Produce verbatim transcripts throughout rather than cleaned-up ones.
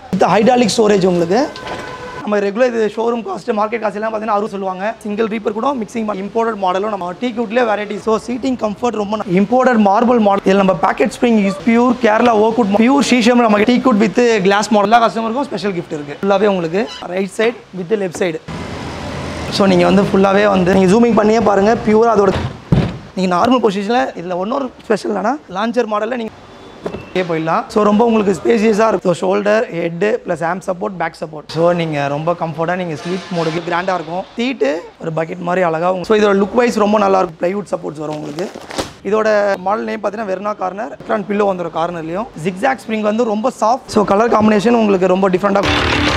With hydraulic storage உங்களுக்கு. நம்ம regular இது ஷோரூம் காஸ்ட் மார்க்கெட் காஸ்ட் எல்லாம் பார்த்தீங்கன்னா அறுபது சொல்லுவாங்க. சிங்கிள் ரீப்பர் கூட மிக்சிங் இம்போர்ட்டட் மாடலும் நம்ம டீ குட்லேயே வெரைட்டி. ஸோ சீட்டிங் கம்ஃபர்ட் ரொம்ப இம்போர்ட்டட் மார்பிள் மாடல். இதில் நம்ம pocket spring is pure Kerala ஓக்குட் பியூர் ஷீஷம் நம்ம டீ குட் வித் கிளாஸ் மாடலாக கஸ்டமருக்கும் ஸ்பெஷல் கிஃப்ட் இருக்குது. ஃபுல்லாகவே உங்களுக்கு right side with left side. So நீங்கள் வந்து ஃபுல்லாகவே வந்து நீங்கள் ஜூமிங் பண்ணியே பாருங்கள் பியூராக அதோட நீங்கள் நார்மல் பொசிஷனில் இதில் ஒன்னொரு ஸ்பெஷல் என்னன்னா லான்ச்சர் மாடலில் நீங்கள் போயிடலாம். ஸோ ரொம்ப உங்களுக்கு ஸ்பேசியஸாக இருக்கும். Shoulder head plus arm support back support. So நீங்கள் ரொம்ப கம்ஃபர்ட்டாக நீங்கள் ஸ்லீப் மோடுக்கு கிராண்டாக இருக்கும். சீட்டு ஒரு பக்கெட் மாதிரி அழகாக. ஸோ இதோட லுக் வைஸ் ரொம்ப நல்லாயிருக்கும். ப்ளைவுட் சப்போர்ட்ஸ் வரும் உங்களுக்கு. இதோட மாடல் நேம் பார்த்தீங்கன்னா வெர்னா கார்னர். ரெக்ரான் பில்லோ வந்துடும் கார்னர்லையும். ஜிக்ஸாக் ஸ்ப்ரிங் வந்து ரொம்ப சாஃப்ட். ஸோ கலர் காம்பினேஷன் உங்களுக்கு ரொம்ப டிஃப்ரெண்ட்டாக.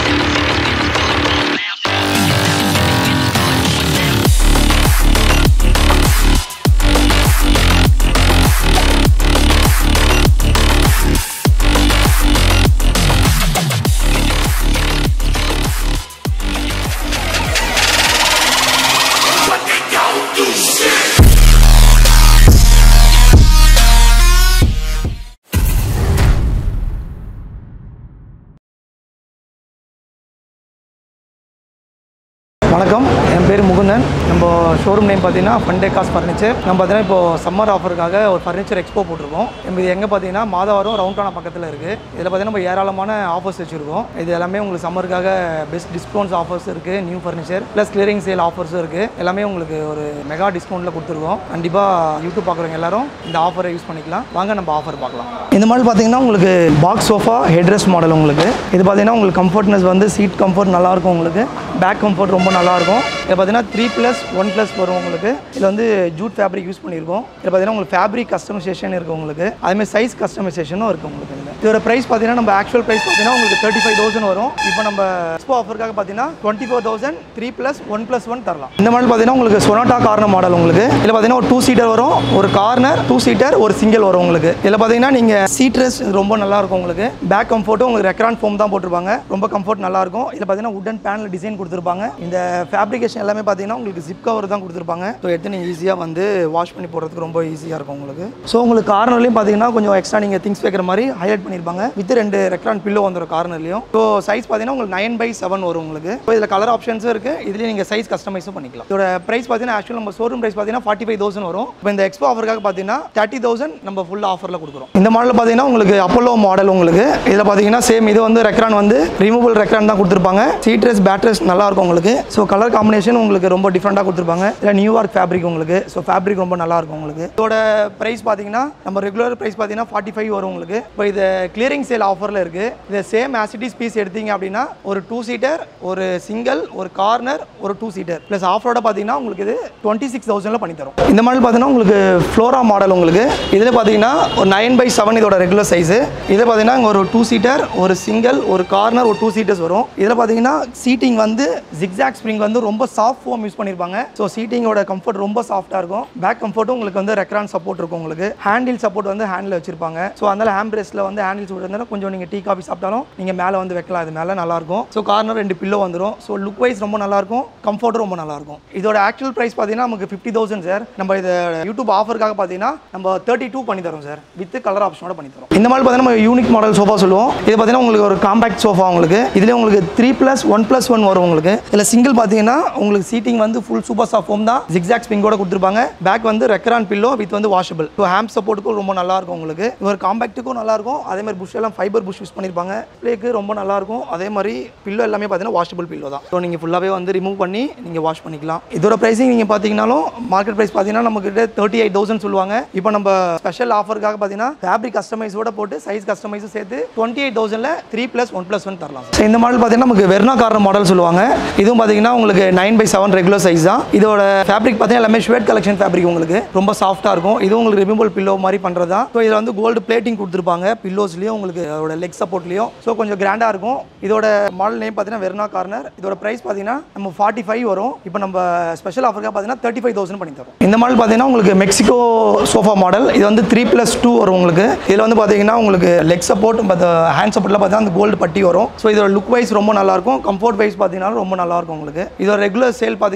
வணக்கம், என் பேர் முகுந்தன். நம்ம ஷோரூம் நேம் பார்த்தீங்கன்னா ஃபண்டேகாஸ் ஃபர்னிச்சர். நம்ம பார்த்தீங்கன்னா இப்போ சம்மர் ஆஃபருக்காக ஒரு ஃபர்னிச்சர் எக்ஸ்போ போட்டிருக்கோம். நம்ம இது எங்கே பார்த்தீங்கன்னா மாதவரம் ரவுண்டானா பக்கத்தில் இருக்குது. இதில் பார்த்தீங்கன்னா நம்ம ஏராளமான ஆஃபர்ஸ் வச்சுருக்கோம். இது எல்லாமே உங்களுக்கு சம்மருக்காக பெஸ்ட் டிஸ்கவுண்ட்ஸ் ஆஃபர்ஸ் இருக்குது. New furniture plus clearing sale ஆஃபர்ஸும் இருக்குது. எல்லாமே உங்களுக்கு ஒரு மெகா டிஸ்கவுண்ட்டில் கொடுத்துருக்கோம். கண்டிப்பாக யூடியூப் பார்க்குறவங்க எல்லாரும் இந்த ஆஃபரை யூஸ் பண்ணிக்கலாம். வாங்க நம்ம ஆஃபர் பார்க்கலாம். இந்த மாதிரி பார்த்தீங்கன்னா உங்களுக்கு பாக்ஸ் சோஃபா ஹெட்ரெஸ்ட் மாடல். உங்களுக்கு இது பார்த்தீங்கன்னா உங்களுக்கு கம்ஃபர்ட்னஸ் வந்து சீட் கம்ஃபர்ட் நல்லாயிருக்கும். உங்களுக்கு பேக் கம்ஃபர்ட் ரொம்ப நல்லாயிருக்கும். இதில் பார்த்தீங்கன்னா த்ரீ ப்ளஸ் ஒன் ப்ளஸ் வரும் உங்களுக்கு. இதில் வந்து ஜூட் ஃபேப்ரிக் யூஸ் பண்ணியிருக்கோம். இதில் பார்த்தீங்கன்னா உங்களுக்கு ஃபேப்ரிக் கஸ்டமைசேஷன் இருக்குது உங்களுக்கு. அதுமாதிரி சைஸ் கஸ்டமைசேஷனும் இருக்குது உங்களுக்கு. இதோட ப்ரைஸ் பார்த்தீங்கன்னா நம்ம ஆக்சுவல் ப்ரைஸ் பார்த்தீங்கன்னா உங்களுக்கு தேர்ட்டி ஃபைவ் தௌசண்ட் வரும். இப்போ நம்ம எக்ஸ்போ ஆஃபருக்காக பார்த்தீங்கன்னா twenty four thousand three plus one plus one தரலாம். இந்த மாடல் பார்த்தீங்கன்னா உங்களுக்கு சொனாட்டா கார்னர் மாடல். உங்களுக்கு இதில் பார்த்தீங்கன்னா ஒரு டூ சீட்டர் வரும், ஒரு கார்னர் டூ சீட்டர், ஒரு சிங்கிள் வரும் உங்களுக்கு. இதில் பார்த்தீங்கன்னா நீங்கள் சீட் ரெஸ்ட் ரொம்ப நல்லா இருக்கும் உங்களுக்கு. பேக் கம்ஃபர்ட்டும் உங்களுக்கு ரெக்ரான் ஃபோம் தான் போட்டிருப்பாங்க. ரொம்ப கம்ஃபர்ட் நல்லா இருக்கும். இதில் பார்த்தீங்கன்னா உடன் பேனல் டிசைன் கொடுத்துருப்பாங்க. இந்த ஃபேப்ரிகேஷன் எல்லாமே பார்த்தீங்கன்னா உங்களுக்கு ஜிப் கவர் தான் கொடுத்துருப்பாங்க. ஸோ எடுத்து நீங்கள் ஈஸியாக வந்து வாஷ் பண்ணி போடுறதுக்கு ரொம்ப ஈஸியாக இருக்கும் உங்களுக்கு. ஸோ உங்களுக்கு கார்னர்லையும் பார்த்தீங்கன்னா கொஞ்சம் எக்ஸ்ட்ரா நீங்கள் திங்ஸ் வைக்கிற மாதிரி ஹைலைட் பண்ணியிருப்பாங்க. வித் ரெண்டு ரெக்ரான் பில்லோ வந்துடும் கார்னர்லையும். ஸோ சைஸ் பார்த்தீங்கன்னா உங்களுக்கு நைன் பை செவன் வரும் உங்களுக்கு. ஸோ இதில் கலர் ஆப்ஷன்ஸும் இருக்குது. இதுலேயே நீங்கள் சைஸ் கஸ்டமைஸும் பண்ணிக்கலாம். இதோட ப்ரைஸ் பார்த்தீங்கன்னா ஆக்சுவல் நம்ம ஷோரூம் ப்ரைஸ் பார்த்தீங்கன்னா ஃபார்ட்டி ஃபைவ் தௌசண்ட் வரும். இப்போ இந்த எக்ஸ்போ ஆஃபருக்காக பார்த்தீங்கன்னா தேர்ட்டி தௌசண்ட் நம்ம ஃபுல் ஆஃபரில் கொடுக்குறோம். இந்த மாடல் பார்த்தீங்கன்னா உங்களுக்கு அப்போலோ மாடல் உங்களுக்கு. இதில் பார்த்தீங்கன்னா சேம் இது வந்து ரெக்ரான் வந்து ரிமூவல் ரெக்ரான் தான் கொடுத்துருப்பாங்க. சீட்ரஸ் பேட்ரஸ் நல்லா இருக்கும் உங்களுக்கு. ஸோ கலர் காம்பினேஷன் உங்களுக்கு ரொம்ப டிஃப்ரெண்ட்டாக கொடுத்துருப்பாங்க. இதில் நியூயார்க் ஃபேப்ரிக் உங்களுக்கு. ஸோ ஃபேப்ரிக் ரொம்ப நல்லா இருக்கும் உங்களுக்கு. இதோட ப்ரைஸ் பார்த்தீங்கன்னா நம்ம ரெகுலர் ப்ரைஸ் பார்த்தீங்கன்னா ஃபார்ட்டி ஃபைவ் வரும் உங்களுக்கு. இப்போ இது கிளியரிங் சேல் ஆஃபரில் இருக்குது. இது சேம் ஆசிட்டிஸ் பீஸ் எடுத்தீங்க அப்படின்னா ஒரு டூ சீட்டர், ஒரு சிங்கிள், ஒரு கார்னர், ஒரு டூ சீட்டர் ப்ளஸ் ஆஃபரோட பார்த்தீங்கன்னா உங்களுக்கு இது டுவெண்ட்டி சிக்ஸ் தௌசண்ட்ல பண்ணி தரும். இந்த மாடல் பார்த்தீங்கன்னா உங்களுக்கு ஃப்ளோரா மாடல் உங்களுக்கு. இதில் பார்த்தீங்கன்னா ஒரு நைன் பை செவன் இதோட ரெகுலர் சைஸு. இதில் பார்த்தீங்கன்னா ஒரு டூ சீட்டர், ஒரு சிங்கிள், ஒரு கார்னர், ஒரு டூ சீட்டர்ஸ் வரும். இதில் பார்த்தீங்கன்னா சீட்டிங் வந்து ஜிக்ஸாக் ஸ்ப்ரிங் வந்து ரொம்ப சாஃப்ட் ஃபோம் யூஸ் பண்ணியிருப்பாங்க. ஸோ சீட்டிங்கோட கம்ஃபர்ட் ரொம்ப சாஃப்டாக இருக்கும். பேக் கம்ஃபர்ட்டும் உங்களுக்கு வந்து ரெக்ரான் சப்போர்ட் இருக்கும் உங்களுக்கு. ஹேண்டில் சப்போர்ட் வந்து ஹேண்டில் வச்சிருப்பாங்க. ஸோ அதனால ஹேண்ட் பிரேஸில் வந்து ஹேண்டில் சப்போர்ட் இருந்தாலும் கொஞ்சம் நீங்கள் டீ காஃபி சாப்பிட்டாலும் நீங்கள் மேலே வந்து வைக்கலாம். இது மேலே நல்லாயிருக்கும். ஸோ கார்னர் ரெண்டு பில்லோ வந்துடும். ஸோ லுக் வைஸ் ரொம்ப நல்லாயிருக்கும். கம்ஃபர்ட்டும் ரொம்ப நல்லாயிருக்கும். இதோட ஆக்சுவல் ப்ரைஸ் பார்த்தீங்கன்னா நமக்கு ஃபிஃப்டி தௌசண்ட் சார். நம்ம இதை யூடியூப் ஆஃபருக்காக பார்த்தீங்கன்னா நம்ம தேர்ட்டி டூ பண்ணி தரோம் சார். வித் கலர் ஆப்ஷனோட பண்ணி தரோம். இந்த மாதிரி பார்த்தீங்கன்னா நம்ம யூனிக் மாடல் சோஃபா சொல்லுவோம். இது பார்த்தீங்கன்னா உங்களுக்கு ஒரு காம்பாக்ட் சோஃபா உங்களுக்கு. இதில் உங்களுக்கு three plus one plus one வரும் உங்களுக்கு. இதில் சிங்கிள் பார்த்தீங்கன்னா உங்களுக்கு சீட்டிங் வந்து ஃபுல் சூப்பர் சாஃப்ட் ஃபோம் தான். ஜிக்ஸாக் ஸ்ப்ரிங்கோட கொடுத்துருப்பாங்க. பேக் வந்து ரெக்ரான் பில்லோ வித் வந்து வாஷபிள். ஸோ ஹேம் சப்போர்ட்டுக்கும் ரொம்ப நல்லா இருக்கும் உங்களுக்கு. ஒரு காம்பாக்ட்டுக்கும் நல்லா இருக்கும். அதே மாதிரி புஷ் எல்லாம் ஃபைபர் புஷ் யூஸ் பண்ணியிருப்பாங்க. பிளேக்கு ரொம்ப நல்லா இருக்கும். அதே மாதிரி பில்லோ எல்லாமே பார்த்தீங்கன்னா வாஷபிள் பில்லோ தான். ஸோ நீங்கள் ஃபுல்லாகவே வந்து ரிமூவ் பண்ணி நீங்கள் வாஷ் பண்ணிக்கலாம். இதோட ப்ரைஸிங் நீங்கள் பார்த்தீங்கன்னாலும் மார்க்கெட் ப்ரைஸ் பார்த்தீங்கன்னா நமக்கு தேர்ட்டி எயிட் தௌசண்ட் சொல்லுவாங்க. இப்போ நம்ம ஸ்பெஷல் ஆஃபருக்காக பார்த்தீங்கன்னா ஃபேப்ரிக் கஸ்டமைஸோட போட்டு சைஸ் கஸ்டமைஸும் சேர்த்து டுவெண்ட்டி எயிட் தௌசண்ட்ல three plus one plus one தரலாம். ஸோ இந்த மாடல் பார்த்தீங்கன்னா நமக்கு வெர்னா கார்னர் மாடல் சொல்லுவாங்க. இதுவும் பார்த்தீங்கன்னா உங்களுக்கு nine by seven regular size தான். இதோட ஃபேப்ரிக் பார்த்தீங்கன்னா எல்லாமே ஷுவேட் கலெக்ஷன் ஃபேப்ரிக் உங்களுக்கு. ரொம்ப சாஃப்டாக இருக்கும். இது உங்களுக்கு ரிமூவல் பில்லோ மாதிரி பண்ணுறது தான். ஸோ இதில் வந்து கோல்டு பிளேட்டிங் கொடுத்துருப்பாங்க பில்லோஸ்லையும் உங்களுக்கு அதோட லெக் சப்போர்ட்லையும். ஸோ கொஞ்சம் கிராண்டாக இருக்கும். இதோட மாடல் நேம் பார்த்தீங்கன்னா வெர்னா கார்னர். இதோட ப்ரைஸ் பார்த்தீங்கன்னா நம்ம ஃபார்ட்டி ஃபைவ் வரும். இப்போ நம்ம ஸ்பெஷல் ஆஃபருக்காக பார்த்தீங்கன்னா தேர்ட்டி ஃபைவ் தௌசண்ட் பண்ணி தரோம். இந்த மாடல் பார்த்தீங்கன்னா உங்களுக்கு மெக்சிகோ சோஃபா மாடல். இது வந்து த்ரீ ப்ளஸ் டூ வரும் உங்களுக்கு. இதில் வந்து பார்த்தீங்கன்னா உங்களுக்கு லெக் சப்போர்ட் ஹேண்ட் சப்போர்ட்டில் பார்த்தீங்கன்னா அந்த கோல்டு பட்டி வரும். ஸோ இதோட லுக் வைஸ் ரொம்ப நல்லாயிருக்கும். கம்ஃபர்ட் வைஸ் பார்த்தீங்கன்னா ரொம்ப நல்லாயிருக்கும் உங்களுக்கு. இதோட ரெகுலர் சேல் பார்த்தீங்கன்னா நம்ம கிட்ட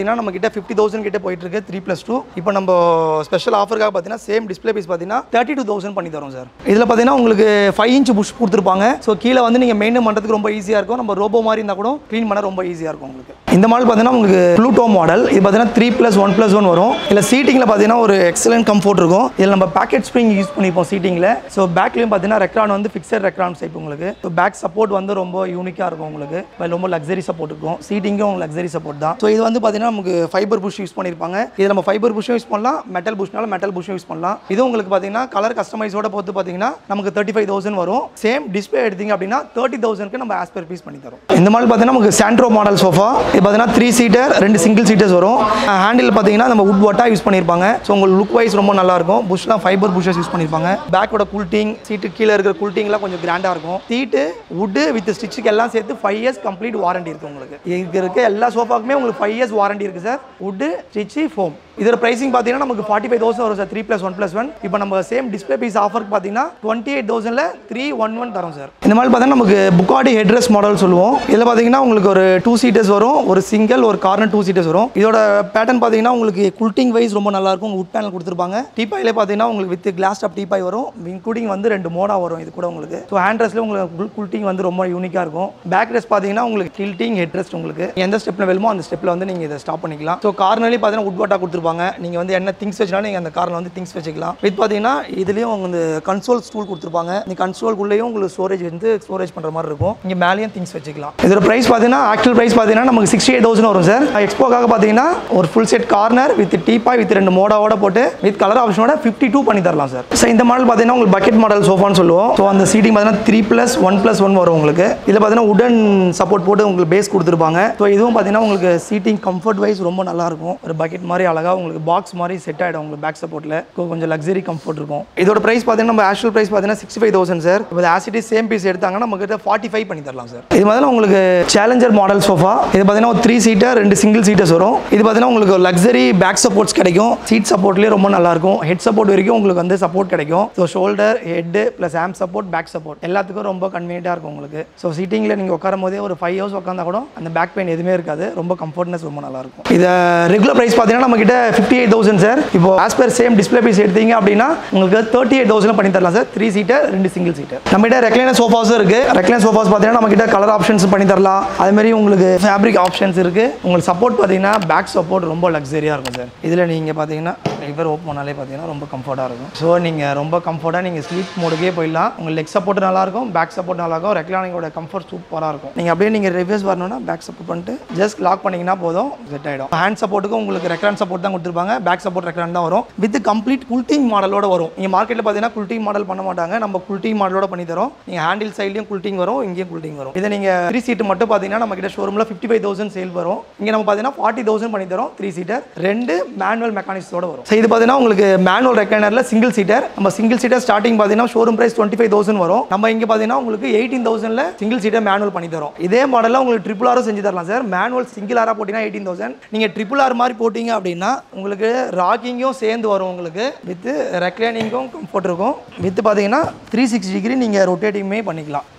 கிட்ட ஃபிஃப்டி தௌசண்ட் கிட்ட போயிட்டு இருக்கு த்ரீ பிளஸ் டூ. இப்போ நம்ம ஸ்பெஷல் ஆஃபருக்காக பார்த்தீங்கன்னா சேம் டிஸ்பிளே பீஸ் பார்த்தீங்கன்னா தேர்ட்டி டூ தௌசண்ட் பண்ணி தரோம் சார். இதில் பார்த்தீங்கன்னா உங்களுக்கு ஃபைவ் இன்ச் புஷ் கொடுத்துருப்பாங்க. ஸோ கீழே வந்து நீங்கள் மெயின்டைன் பண்ணுறதுக்கு ரொம்ப ஈஸியாக இருக்கும். நம்ம ரோபோ மாதிரி இருந்தால் கூட க்ளீன் பண்ண ரொம்ப ஈஸியாக இருக்கும் உங்களுக்கு. இந்த மாடல் பார்த்தீங்கன்னா உங்களுக்கு ப்ளூட்டோ மாடல். இது பார்த்தீங்கன்னா three plus one plus one வரும். இதில் சீட்டிங்கில் பார்த்தீங்கன்னா ஒரு எக்ஸலன்ட் கம்ஃபோர்ட் இருக்கும். இதில் நம்ம பேக்கெட் ஸ்ப்ரிங் யூஸ் பண்ணிப்போம் சீட்டிங்கில். ஸோ பேக்லையும் பார்த்தீங்கன்னா ரெக்ரான் வந்து ஃபிக்ஸட் ரெக்ரான் டைப் உங்களுக்கு. ஸோ பேக் சப்போர்ட் வந்து ரொம்ப யூனிக்காக இருக்கும் உங்களுக்கு. ரொம்ப லக்ஸரி சப்போர்ட் இருக்கும். சீட்டிங்கும் லக்ஸரி சப்போர்ட் தான். ஸோ இது வந்து பார்த்தீங்கன்னா நமக்கு ஃபைபர் புஷ் யூஸ் பண்ணியிருப்பாங்க. இதில் நம்ம ஃபைபர் புஷும் யூஸ் பண்ணலாம், மெட்டல் புஷ்னால மெட்டல் புஷும் யூஸ் பண்ணலாம். இது உங்களுக்கு பார்த்தீங்கன்னா கலர் கஸ்டமைஸோட பொறுத்து பார்த்தீங்கன்னா நமக்கு தேர்ட்டி ஃபைவ் தௌசண்ட் வரும். சேம் டிஸ்பிளே எடுத்தீங்க அப்படின்னா தேர்ட்டி தௌசண்ட்க்கு நம்ம ஆஸ் பர் பீஸ் பண்ணி தரோம். இந்த மாதிரி பார்த்தீங்கன்னா நமக்கு சாண்ட்ரோ மாடல் சோஃபா. இது பார்த்தீங்கன்னா த்ரீ சீட்டர் ரெண்டு சிங்கிள் சீட்டர்ஸ் வரும். ஹேண்டில் பார்த்தீங்கன்னா நம்ம வுட் வாட்டா யூஸ் பண்ணியிருப்பாங்க. ஸோ உங்களுக்கு லுக் வைஸ் ரொம்ப நல்லா இருக்கும். புஷ்லாம் ஃபைபர் புஷஸ் யூஸ் பண்ணியிருப்பாங்க. பேக்கோட கூல்டிங் சீட்டு கீழே இருக்கிற கூல்டிங்லாம் கொஞ்சம் கிராண்டாக இருக்கும். சீட்டு வுட் வித் ஸ்டிச்சுக்கு எல்லாம் சேர்த்து ஃபைவ் இயர்ஸ் கம்ப்ளீட் வாரண்டி இருக்குது உங்களுக்கு. இதுக்கு இருக்க எல்லா சோஃபாக்குமே உங்களுக்கு ஃபைவ் இயர்ஸ் வாரண்டி இருக்குது சார். Wood stitch foam. இதோட பிரைசிங் பார்த்தீங்கன்னா நமக்கு ஃபார்ட்டி ஃபைவ் தௌசண்ட் வரும் sir. Three plus one plus one. இப்போ நம்ம சேம் டிஸ்பிளே பீஸ் ஆஃபருக்கு பார்த்தீங்கன்னா டுவெண்ட்டி எயிட் தௌசண்ட்ல த்ரீ ஒன் ஒன் தரோம் சார். இந்த மாதிரி பார்த்தீங்கன்னா நமக்கு புகாடி ஹெட்ரெஸ் மாடல் சொல்லுவோம். இதில் பார்த்தீங்கன்னா உங்களுக்கு ஒரு டூ சீட்டர்ஸ் வரும், ஒரு சிங்கிள் ஒரு கார்னர் டூ சீட்டர்ஸ் வரும். இதோட பேட்டர்ன் பார்த்தீங்கன்னா உங்களுக்கு குல்ட்டிங் வைஸ் ரொம்ப நல்லா இருக்கும். வுட் பேனல் கொடுத்துருப்பாங்க. டீபாயிலே பார்த்தீங்கன்னா உங்களுக்கு வித் கிளாஸ் டாப் டீபாய் வரும். இன்க்ளூடிங் வந்து ரெண்டு மோடா வரும் இது கூட உங்களுக்கு. ஸோ ஹேண்ட் ரெஸ்ட்ல உங்களுக்கு குல்ட்டிங் வந்து ரொம்ப யூனிக்காக இருக்கும். பேக் ரெஸ்ட் பார்த்தீங்கன்னா உங்களுக்கு கில்ட்டிங் ஹெட் ரெஸ்ட் உங்களுக்கு எந்த ஸ்டெப்ல வேணுமோ அந்த ஸ்டெப்ல வந்து நீங்கள் இதை ஸ்டாப் பண்ணிக்கலாம். ஸோ கார்னர்லேயே பார்த்தீங்கன்னா வுட் வாட்டா கொடுத்துருப்பாங்க. நீங்கள் வந்து என்ன திங்ஸ் வச்சாலும் நீங்கள் அந்த காரில் வந்து திங்ஸ் வச்சுக்கலாம். இது பார்த்தீங்கன்னா இதுலேயும் வந்து கன்சோல் ஸ்டூல் கொடுத்துருப்பாங்க. இந்த கன்சோல்குள்ளேயும் உங்களுக்கு ஸ்டோரேஜ் வந்து ஸ்டோரேஜ் பண்ணுற மாதிரி இருக்கும். இங்கே மேலேயும் திங்ஸ் வச்சுக்கலாம். இதோட ப்ரைஸ் பார்த்தீங்கன்னா ஆக்சுவல் ப்ரைஸ் பார்த்தீங்கன்னா நமக்கு சிக்ஸ்டி எயிட் தௌசண்ட் வரும் சார். எக்ஸ்போக்காக பார்த்தீங்கன்னா ஒரு full set corner with teapoy with ரெண்டு மோடாவோட போட்டு வித் கலர் ஆப்ஷனோட ஃபிஃப்டி டூ பண்ணி தரலாம் சார். ஸோ இந்த மாடல் பார்த்தீங்கன்னா உங்களுக்கு பக்கெட் மாடல் சோஃபான்னு சொல்லுவோம். ஸோ அந்த சீட்டிங் பார்த்தீங்கன்னா three plus one plus one வரும் உங்களுக்கு. இதில் பார்த்தீங்கன்னா உடன் சப்போர்ட் போட்டு உங்களுக்கு பேஸ் கொடுத்துருப்பாங்க. ஸோ இதுவும் பார்த்தீங்கன்னா உங்களுக்கு சீட்டிங் கம்ஃபர்ட் வைஸ் ரொம்ப நல்லா இருக்கும். ஒரு பக்கெட் மாதிரி அழகாக உங்களுக்கு பாக்ஸ் மாதிரி செட் ஆகிடும் உங்களுக்கு. பேக் சப்போர்ட்டில் கொஞ்சம் லக்ஸரி கம்ஃபர்ட் இருக்கும். இதோட பிரைஸ் பார்த்தீங்கன்னா நம்ம ஆக்சுவல் பிரைஸ் பார்த்தீங்கன்னா சிக்ஸ்டி ஃபைவ் தௌசண்ட் சார். இப்போ ஆசிட்டி சேம் பீஸ் எடுத்தாங்கன்னா நம்ம கிட்ட ஃபார்ட்டி ஃபைவ் பண்ணி தரலாம் சார். இது மாதிரி உங்களுக்கு சேலஞ்சர் மாடல் சோஃபா. இது பார்த்தீங்கன்னா ஒரு த்ரீ சீட்டர் ரெண்டு சிங்கிள் சீட்டர்ஸ் வரும். இது பார்த்தீங்கன்னா உங்களுக்கு லக்ஸரி பேக் சப்போர்ட்ஸ் கிடைக்கும். சீட் சப்போர்ட்லேயே ரொம்ப நல்லா இருக்கும். ஹெட் சப்போர்ட் வரைக்கும் உங்களுக்கு வந்து சப்போர்ட் கிடைக்கும். So shoulder head plus arm support back support எல்லாத்துக்கும் ரொம்ப கன்வீனியன்ட்டாக இருக்கும் உங்களுக்கு. ஸோ சீட்டிங்கில் நீங்கள் உட்காரும் போதே ஒரு ஃபைவ் ஹவர்ஸ் உட்காந்தா கூட அந்த பேக் பெயின் எதுவுமே இருக்காது. ரொம்ப கம்ஃபர்ட்னஸ் ரொம்ப நல்லா இருக்கும். இது ரெகுலர் பிரைஸ் பார்த்தீங்கன்னா நம்ம கிட்ட ஃபிஃப்டி எயிட் தௌசண்ட் சார். இப்போ as per same display piece எடுத்தீங்க அப்படின்னா உங்களுக்கு தேர்ட்டி எயிட் தௌசண்ட் பண்ணி தரலாம் சார். த்ரீ சீட்டர் ரெண்டு சிங்கிள் சீட்டர். நம்ம கிட்ட ரெக்லைனர் சோஃபாஸும் இருக்கு. ரெக்லைனர் சோஃபாஸ் பார்த்தீங்கன்னா நம்ம கிட்ட கலர் ஆப்ஷன்ஸ் பண்ணி தரலாம். அதே மாதிரி உங்களுக்கு ஃபேப்ரிக் ஆப்ஷன்ஸ் இருக்கு. உங்களுக்கு சப்போர்ட் பார்த்தீங்கன்னா பேக் சப்போர்ட் ரொம்ப லக்ஸரியா இருக்கும் சார். இதில் நீங்க பார்த்தீங்கன்னா லிவர் ஓப்பன் பண்ணாலே பார்த்தீங்கன்னா ரொம்ப கம்ஃபர்ட்டாக இருக்கும். ஸோ நீங்கள் ரொம்ப கம்ஃபர்ட்டாக நீங்கள் ஸ்லீப் மோடுக்கே போயிடலாம். உங்கள் லெக் சப்போர்ட் நல்லா இருக்கும், பேக் சப்போர்ட் நல்லா இருக்கும். ரெக்லைனிங்கோட கம்ஃபர்ட் சூப்பராக இருக்கும். நீங்கள் அப்படியே நீங்கள் ரிவர்ஸ் வரணும்னா பேக் சப்போர்ட் பண்ணிட்டு ஜஸ்ட் லாக் பண்ணிங்கன்னா போதும், செட் ஆகிடும். ஹேண்ட் சப்போர்ட்டுக்கு உங்களுக்கு ரெக்லைன் சப்போர்ட் தான் கொடுத்துருப்பாங்க. பேக் சப்போர்ட் ரெக்லைன் தான் வரும். வித் கம்ப்ளீட் குல்ட்டிங் மாடலோட வரும். நீங்கள் மார்க்கெட்டில் பார்த்தீங்கன்னா குல்ட்டிங் மாடல் பண்ண மாட்டாங்க. நம்ம குல்ட்டிங் மாடலோட பண்ணி தரோம். நீங்கள் ஹேண்டில் சைட்லையும் குல்ட்டிங் வரும், இங்கேயும் குல்ட்டிங் வரும். இதை நீங்கள் த்ரீ சீட் மட்டும் பார்த்தீங்கன்னா நம்ம கிட்ட ஷோரூமில் ஃபிஃப்டி ஃபைவ் தௌசண்ட் சேல் வரும். இங்கே நம்ம பார்த்தீங்கன்னா ஃபார்ட்டி தௌசண்ட் பண்ணி தரோம். த்ரீ சீட்டர் ரெண்டு மேனுவல் மெக்கானிக்ஸோட வரும். ஸோ இது பார்த்தீங்கன்னா உங்களுக்கு மேனுவல் ரெக்லைனரில் சிங்கிள் சீட்டர். நம்ம சிங்கிள் சீட்டர் ஸ்டார்டிங் பார்த்தீங்கன்னா showroom price twenty five thousand வரும். நம்ம இங்கே பார்த்தீங்கன்னா உங்களுக்கு எயிட்டீன் தௌசண்ட்ல சிங்கிள் சீட்டர் மேனுவல் பண்ணி தரோம். இதே மாடலில் உங்களுக்கு ட்ரிபிள் ஆரும் செஞ்சு தரலாம் சார். மேனுவல் சிங்கிள் ஆரா போட்டிங்கன்னா எயிட்டீன் தௌசண்ட். நீங்கள் ட்ரிபிள் ஆர் மாதிரி போட்டிங்க அப்படின்னா உங்களுக்கு ராக்கிங்கும் சேர்ந்து வரும். உங்களுக்கு வித் ரெக்லைனிங்கும் கம்ஃபர்ட் இருக்கும். வித் பார்த்தீங்கன்னா த்ரீ சிக்ஸ்டி டிகிரி நீங்கள் ரொட்டேட்டிங்குமே பண்ணிக்கலாம்.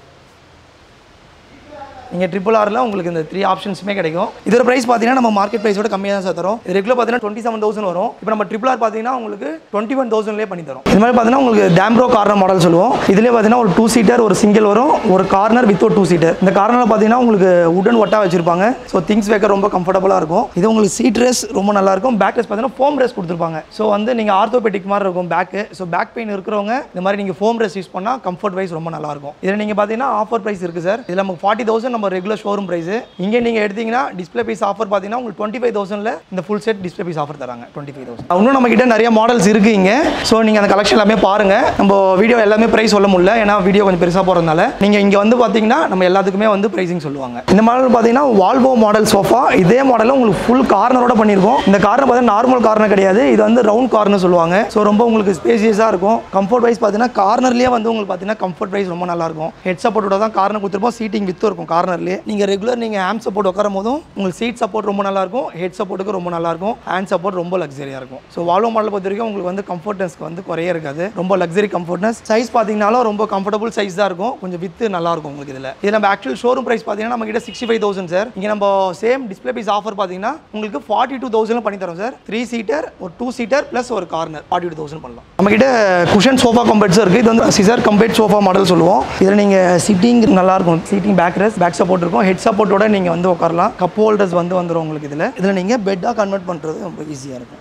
நீங்கள் ட்ரிபிள் ஆரில் உங்களுக்கு இந்த த்ரீ ஆப்ஷன்ஸுமே கிடைக்கும். இதோட ப்ரைஸ் பார்த்தீங்கன்னா நம்ம மார்க்கெட் ப்ரைஸோட கம்மியாக தான் சார் தரும். இது ரெகுலர் பார்த்தீங்கன்னா டுவெண்ட்டி செவன் தௌசண்ட் வரும். இப்போ நம்ம ட்ரிபிள் ஆர் பார்த்தீங்கன்னா உங்களுக்கு டுவெண்ட்டி ஒன் தௌசண்ட்லேயே பண்ணி தரும். இது மாதிரி பார்த்தீங்கன்னா உங்களுக்கு டேம்ப்ரோ கார்னர் மாடல் சொல்லுவோம். இதுலேயே பார்த்தீங்கன்னா ஒரு டூ சீட்டர் ஒரு சிங்கிள் வரும், ஒரு கார்னர் வித் ஒரு டூ சீட்டர். இந்த கார்னரில் பார்த்தீங்கன்னா உங்களுக்கு உடன் ஒட்டா வச்சிருப்பாங்க. ஸோ திங்ஸ் வைக்க ரொம்ப கம்ஃபர்டபுளாக இருக்கும். இது உங்களுக்கு சீட் ரெஸ் ரொம்ப நல்லா இருக்கும். பேக் ரெஸ் பார்த்தீங்கன்னா ஃபோம் ரெஸ் கொடுத்துருப்பாங்க. ஸோ வந்து நீங்கள் ஆர்த்தோபெடிக் மாதிரி இருக்கும் பேக்கு. ஸோ பேக் பெயின் இருக்கிறவங்க இந்த மாதிரி நீங்கள் ஃபோம் ரெஸ் யூஸ் பண்ணால் கம்ஃபர்ட் வைஸ் ரொம்ப நல்லா இருக்கும். இதில் நீங்கள் பார்த்தீங்கன்னா ஆஃபர் ப்ரைஸ் இருக்குது சார். இதில் நமக்கு ஃபார்ட்டி தௌசண்ட் நம்ம ரெகுலர் ஷோரூம் ப்ரைஸ். இங்கே நீங்கள் எடுத்தீங்கன்னா டிஸ்பிளே பீஸ் ஆஃபர் பார்த்தீங்கன்னா உங்களுக்கு டுவெண்ட்டி ஃபைவ் தௌசண்ட்ல இந்த full set display piece offer தராங்க. Twenty five thousand. இன்னும் நம்ம கிட்ட நிறைய மாடல்ஸ் இருக்கு இங்கே. ஸோ நீங்கள் அந்த கலெக்ஷன் எல்லாமே பாருங்க. நம்ம வீடியோ எல்லாமே ப்ரைஸ் சொல்ல முடியல, ஏன்னா வீடியோ கொஞ்சம் பெருசாக போகிறதுனால. நீங்கள் இங்கே வந்து பார்த்தீங்கன்னா நம்ம எல்லாத்துக்குமே வந்து ப்ரைஸிங் சொல்லுவாங்க. இந்த மாடல் பார்த்தீங்கன்னா வால்வோ மாடல் சோஃபா. இதே மாடலில் உங்களுக்கு ஃபுல் கார்னரோட பண்ணியிருக்கோம். இந்த கார்னர் பார்த்தீங்கன்னா நார்மல் கார்னர் கிடையாது, இது வந்து ரவுண்ட் கார்னர் சொல்லுவாங்க. ஸோ ரொம்ப உங்களுக்கு ஸ்பேசியஸாக இருக்கும். கம்ஃபர்ட் வைஸ் பார்த்தீங்கன்னா கார்னர்லேயே வந்து உங்களுக்கு பார்த்தீங்கன்னா கம்ஃபர்ட் வைஸ் ரொம்ப நல்லா இருக்கும். ஹெட் சப்போர்ட்டோட தான் கார்னர் கொடுத்துருப்போம். சீட்டிங் வித் இருக்கும் கார்னர் கார்னர்லேயே நீங்கள் ரெகுலர் நீங்கள் ஹேண்ட் சப்போர்ட் உட்காரும் போதும் உங்களுக்கு சீட் சப்போர்ட் ரொம்ப நல்லாயிருக்கும், ஹெட் சப்போர்ட்டுக்கு ரொம்ப நல்லாயிருக்கும், ஹேண்ட் சப்போர்ட் ரொம்ப லக்ஸரியாக இருக்கும். ஸோ வால்வோ மாடல் பொறுத்த வரைக்கும் உங்களுக்கு வந்து கம்ஃபர்ட்னஸ்க்கு வந்து குறைய இருக்காது, ரொம்ப லக்ஸரி கம்ஃபர்ட்னஸ். சைஸ் பார்த்தீங்கன்னாலும் ரொம்ப கம்ஃபர்டபுள் சைஸ் தான் இருக்கும், கொஞ்சம் வித்து நல்லாயிருக்கும் உங்களுக்கு. இதில் இது நம்ம ஆக்சுவல் ஷோரூம் ப்ரைஸ் பார்த்தீங்கன்னா நம்ம கிட்ட சிக்ஸ்டி ஃபைவ் தௌசண்ட் சார். இங்கே நம்ம சேம் டிஸ்பிளே பீஸ் ஆஃபர் பார்த்தீங்கன்னா உங்களுக்கு ஃபார்ட்டி டூ தௌசண்ட் பண்ணி தரோம் சார். த்ரீ சீட்டர் ஒரு டூ சீட்டர் ப்ளஸ் ஒரு கார்னர் ஃபார்ட்டி டூ தௌசண்ட் பண்ணலாம். நம்ம கிட்ட குஷன் சோஃபா கம்பெட்ஸ் இருக்குது. இது வந்து சிசர் கம்பெட் சோஃபா மாடல் சொல்லுவோம். இதில் நீங்கள் சிட்டிங் நல்லாயிருக்கும், seating back rest back support இருக்கும், ஹெட் சப்போர்ட்டோட நீங்கள் வந்து உட்காரலாம். கப் ஹோல்டர்ஸ் வந்து வந்துடும் உங்களுக்கு. இதில் இதில் நீங்கள் பெட்டாக கன்வெர்ட் பண்ணுறது ரொம்ப ஈஸியாக இருக்கும்.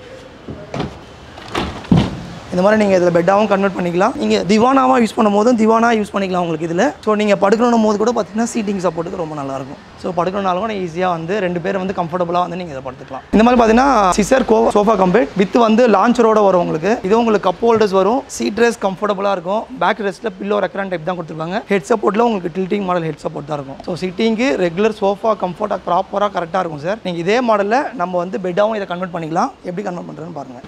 இந்த மாதிரி நீங்கள் இதில் பெட்டாகவும் கன்வெர்ட் பண்ணிக்கலாம். நீங்கள் திவானாவாக யூஸ் பண்ணும் போதும் திவானா யூஸ் பண்ணிக்கலாம் உங்களுக்கு இதில். ஸோ நீங்கள் படுக்கணும் போது கூட பார்த்தீங்கன்னா சீட்டிங் சப்போர்ட்டுக்கு ரொம்ப நல்லாயிருக்கும். ஸோ படுக்கணுனாலும் கூட ஈஸியாக வந்து ரெண்டு பேர் வந்து கம்ஃபர்டபுளாக வந்து நீங்கள் இதை படுத்துக்கலாம். இந்த மாதிரி பார்த்தீங்கன்னா சிசர் கோ சோஃபா கம்பெட் வித் வந்து லான்ச்சரோட வரும் உங்களுக்கு. இது உங்களுக்கு கப் ஹோல்டர்ஸ் வரும், சீட் ரெஸ்ட் கம்ஃபர்டபுளாக இருக்கும், பேக் ரெஸ்ட்டில் பில்லோ ரெக்ரான் டைப் தான் கொடுத்துருப்பாங்க. ஹெட் சப்போர்ட்டில் உங்களுக்கு டில்ட்டிங் மாடல் ஹெட் சப்போர்ட் தான் இருக்கும். ஸோ சிட்டிங்கு ரெகுலர் சோஃபா கம்ஃபர்ட்டாக ப்ராப்பராக கரெக்டாக இருக்கும் சார். நீங்கள் இதே மாடலில் நம்ம வந்து பெட்டாகவும் இதை கன்வெர்ட் பண்ணிக்கலாம். எப்படி கன்வெர்ட் பண்ணுறதுன்னு பாருங்கள்.